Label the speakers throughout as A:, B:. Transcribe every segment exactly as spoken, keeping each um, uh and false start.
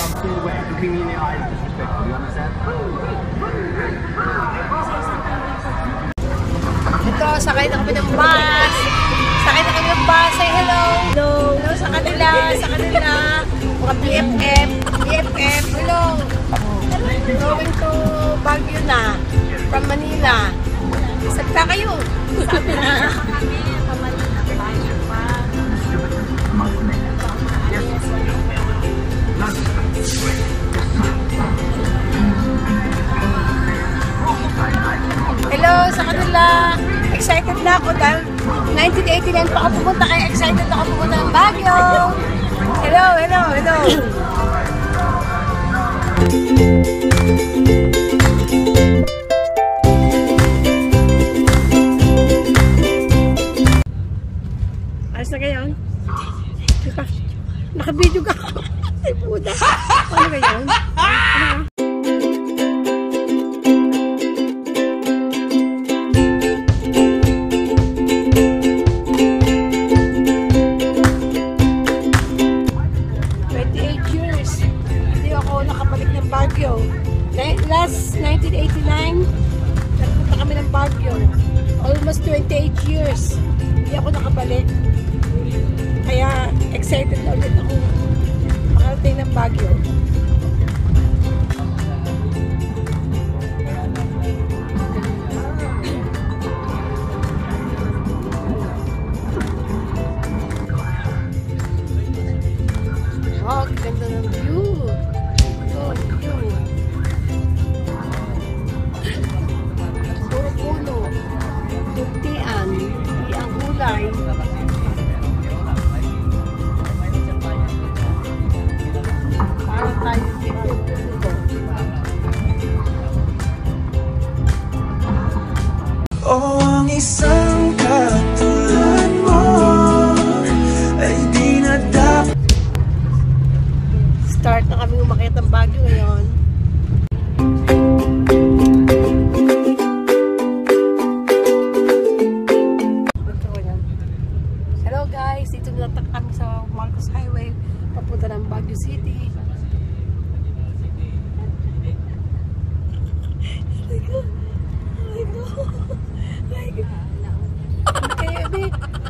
A: Ito, sakay na kami ng bus. Sakay na kami ng bus. Say hello. Hello. Hello sa kanila. Sa kanila. Mga B F F. B F F. Hello. Going to Baguio na. From Manila. Sagta kayo. Sabi na. Hello sa kanila. Excited na ako dahil nineteen eighty-nine pa ako pumunta kaya excited ako pumunta ng Baguio. Hello, hello, hello. Ayos na ngayon? Diba? Naka-video ka. Ay, puta. Ano ngayon? Ano? Baguio. Last nineteen eighty-nine, nagpunta kami ng Baguio. Almost twenty-eight years. Hindi ako nakabalik. Kaya excited na ulit ako makarating ng Baguio. Wow, ganda ng view. Puro puno, tuntian, ang gulay. Para tayo dito.
B: Oh, ang isang katulad mo ay di na dapat.
A: Start na kami umakyat ng Baguio ngayon. Hello guys, dito na kami sa Marcos Highway papunta ng Baguio City. Oh my God. Oh my God. Oh my God. Okay, Abby.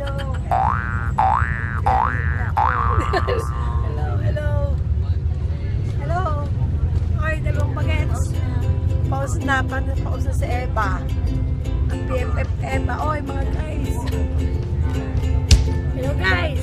A: Hello. Hello. Hello. Okay, dalawang bagets. Pause na. Pause na si Eva. Ang B F F Eva. Oy, mga guys. Hello, guys.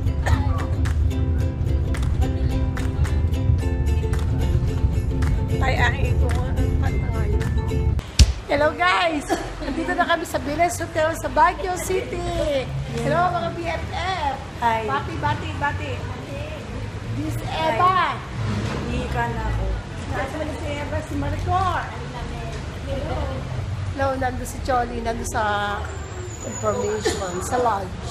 A: Ay, ay, ito ko. Hello, guys. Nandito na kami sa Vilas Hotel sa Baguio City. Hello, mga B F F. Hi. Bati, bati, bati. This is Eva. Hindi ka na ako. Nasa na si Eva, si Maricor. Hello. Hello, nandun si Choli, nandun sa information, sa lodge.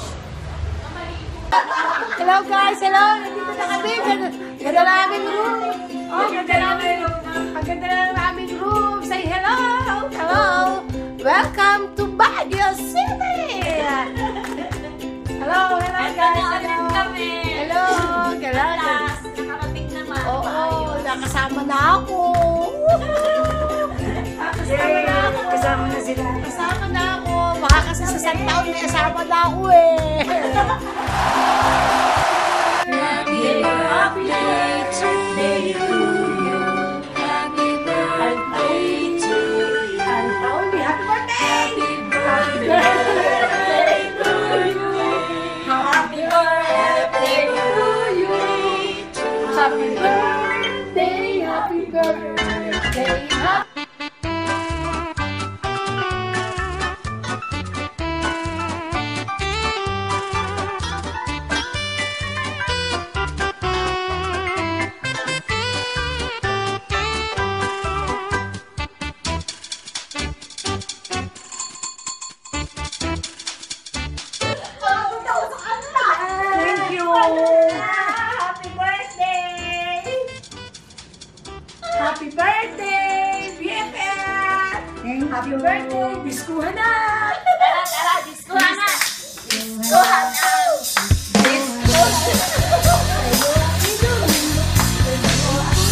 A: Hello guys, hello. Nandito na kami. Ganda na aming room. Oh, ganda na aming room. Ang ganda na aming room. Say hello. Hello. Welcome to Baguio City. Hello, hello guys. Hello. Hello. Hello.
C: Nakarating naman.
A: Oo, nakasama na ako. Kasama na ako.
C: Kasama na sila.
A: Kasama na ako. Baka kasi sa isang taon may kasama na ako eh.
C: Happy birthday to you. Happy birthday to you.
A: Ang taon ni happy birthday!
C: Happy birthday to you. Happy birthday to you.
A: Happy birthday, happy birthday, happy
C: Happy birthday!
A: Happy birthday, B F F! Happy birthday, diskuhan na!
C: Tara, tara, diskuhan na! Diskuhan na! Diskuhan na!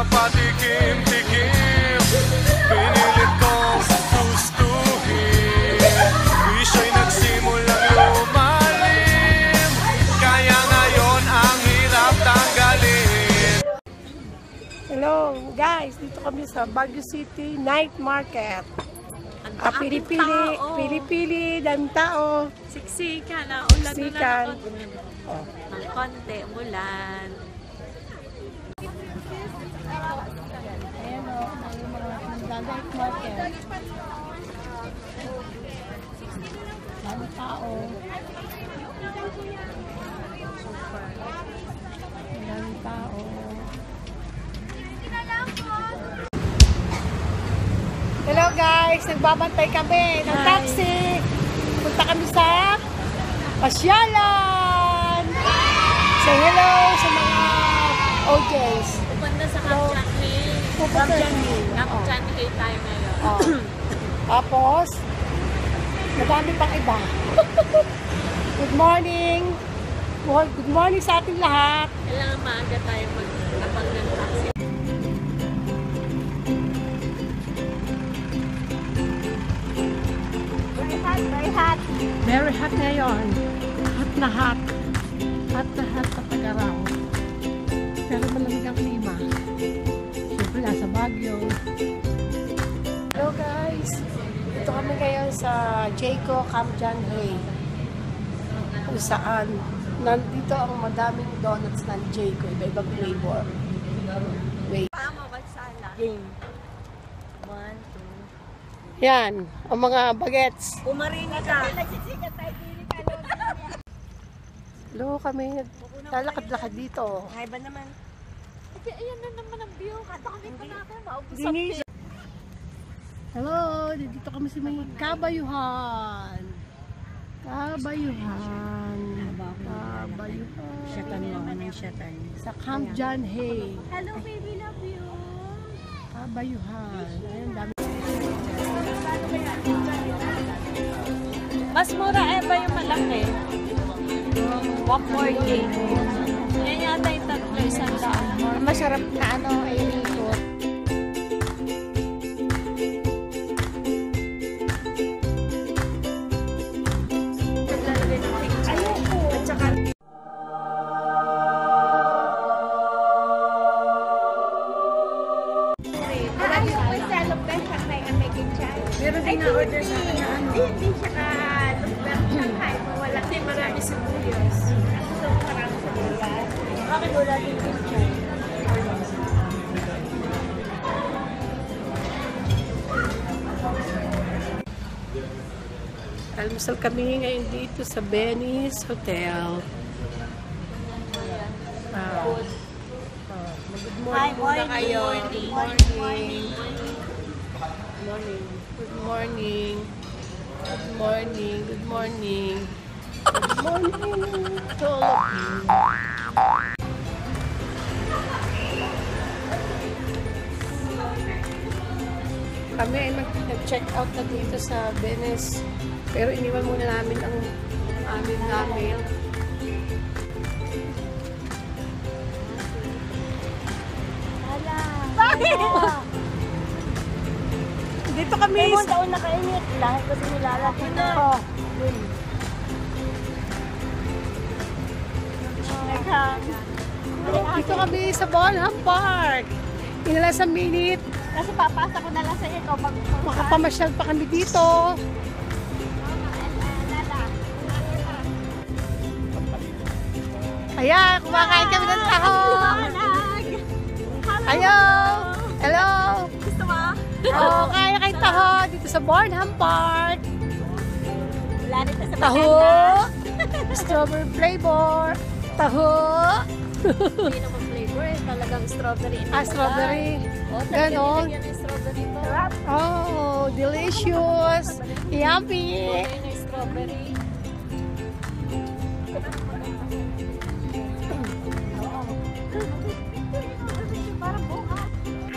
B: patikim-tikim. Pinilit kong gustuhin. Wish ay nagsimulang lumalim. Kaya ngayon ang hirap tanggalin.
A: Hello guys, dito kami sa Baguio City Night Market. Ah, pili-pili, pili-pili, daming tao.
C: Siksikan, ah, ulan
A: Siksikan.
C: ulan ng konti, umulan.
A: Ayan o, ang mga night market. Daming tao. Daming tao. Hello guys, nagbabantay kami ng taxi. Punta kami sa Pasyalan. Say hello sa mga audience.
C: Pupunta sa Camp Changi.
A: Pupunta sa
C: Camp Changi tayo ngayon.
A: Oh. Tapos, madami pang iba. Good morning. Well, good morning sa ating lahat.
C: Kailangan maaga tayo magkapag ng taxi. Very hot, very hot.
A: Very hot ngayon. Hot na hot. Hot na hot sa Tagaraw. Pero malamig ang klima. Siyempre, nasa Baguio. Hello guys. Dito kami ngayon sa Jayco Camp John Hay. Kung saan, nandito ang madaming donuts ng Jayco. Iba-ibang flavor. Wait.
C: Tama, bagsala.
A: Game.
C: One, two.
A: Yan, ang mga bagets.
C: Pumarini ka.
A: Hello kami, lalakad-lakad dito.
C: Ay ba naman? Ate, ayan na naman ang view. Kanta kami pa natin. Maubos ang
A: Dinis. Hello, dito kami sa may Kabayuhan. Kabayuhan. Kabayuhan.
C: Shatan mo ako ng shatan.
A: Sa Camp John Hay.
C: Hello baby, love you.
A: Kabayuhan. Ayun, dami.
C: Mas mura eh ba yung malaki? One more day. Yan yata yung tatlo, isang daan.
A: Masarap na ano, ay ikot.
C: Ayoko. At saka
A: Meron din na order sa akin na ano.
C: hindi siya ka-lumpang Shanghai. Wala kasi marami sibuyas. So, marami sibuyas. Bakit wala din picture?
A: Almusal kami ngayon dito sa Benny's Hotel. Ah. Ah, good morning muna kayo. Good morning. Good morning. Good morning. Good morning. Good morning. Good morning to all of you. Kami ay mag-check out na dito sa Venice. Pero iniwan muna namin ang aming gamit.
C: Bakit?
A: Dito kami.
C: May mga taon na kainit. Lahat kasi nilalaki na.
A: Oh.
C: Teka.
A: Dito kami sa Bonham Park. Inala sa minute.
C: Kasi papasa ko na lang sa ito. Pag
A: Makapamasyal pa kami dito. Ayan, kumakain kami ng taho. Ayo. Hello.
C: Gusto mo?
A: Oh, kain na kayo taho dito sa Bonham Park.
C: Wala nito sa
A: Taho.
C: maganda.
A: Strawberry flavor. Taho.
C: Hindi naman flavor eh. Talagang strawberry.
A: Ah, strawberry.
C: Oh,
A: Ganon.
C: Yan yung strawberry to.
A: Oh, delicious. Yummy.
C: Yan yung strawberry. Parang bukas.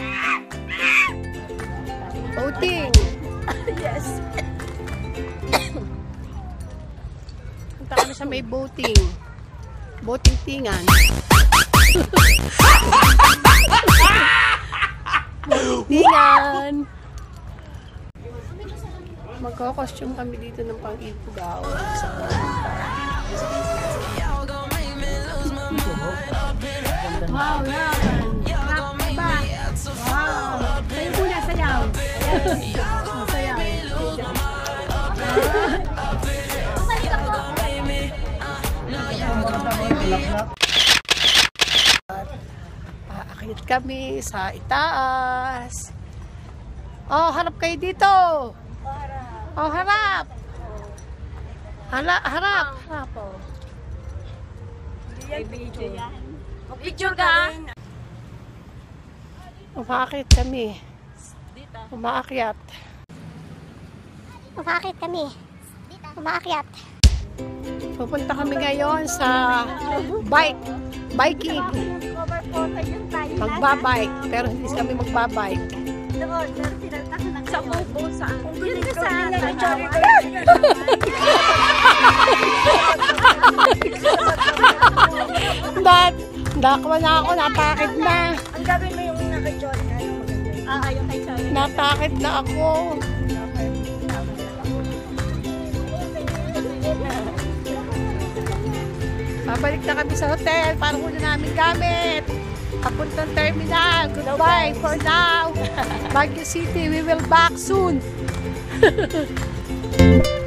A: Boating.
C: Yes.
A: Punta kami sa may boating. Boating tingan. Nagko-costume kami dito ng pang-ipugaw. Wow, yan! Rap ba? Wow! Sayo muna, sayaw! Sayaw!
C: Balik ako.
A: Aakit kami sa itaas. Oh, harap kayo dito. Oh, harap. Hala, harap. Harap, oh.
C: Picture ka.
A: Umaakit kami. Umaakyat.
C: Umakit kami. Umaakyat.
A: Pupunta kami ngayon sa bike. Biking.
C: Cover photo yun tayo.
A: Magbabike. Pero hindi kami magbabike.
C: Doon, pero tinataka na sa kubo saan? Yun ka sa
A: Dad, dakwa na ako. Natakit na.
C: Ang gawin mo yung naka-join na yung maganda. Ah, ayaw kay Charlie.
A: Natakit na ako. Babalik na kami sa hotel para muna namin gamit. Papuntang terminal. Goodbye for now. Baguio City, we will back soon.